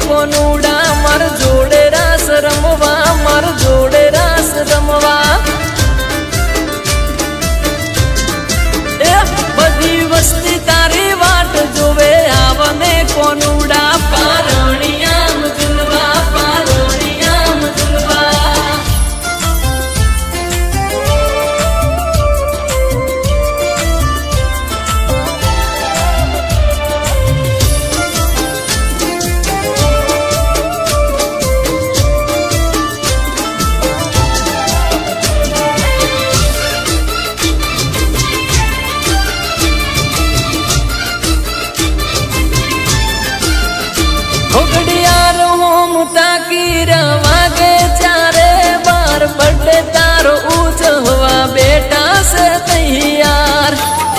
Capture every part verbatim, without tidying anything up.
कोनुड़ा मार जोड़े रास रमवा मार जोड़े रास रमवा ए बधी वस्ती तारी वाट जोवे आवने कोनुड़ा पारणियाम दुलवा पारणियाम दुलवा घोगड़ियार होम ताकी रवागे चारे बार बड़े तारो ऊंच हुआ बेटा से तैयार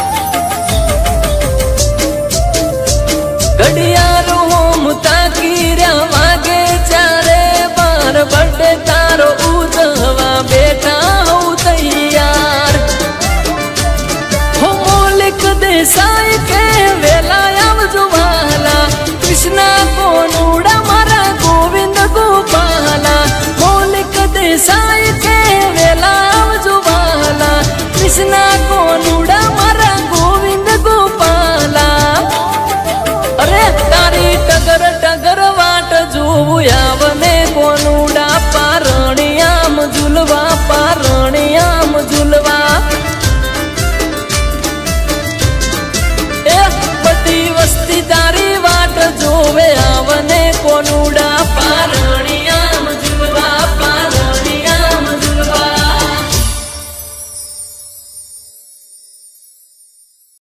घड़ियार होम ताकी रवागे चारे बार बड़े तारो ऊंच हुआ बेटा हो तैयार हो मौलिक देसाई के वेलायाम जुवाला कृष्णा कोनुड़ा मारा गोविंद गोपाला मौलिक देसाई के वेला जुवाला कृष्णा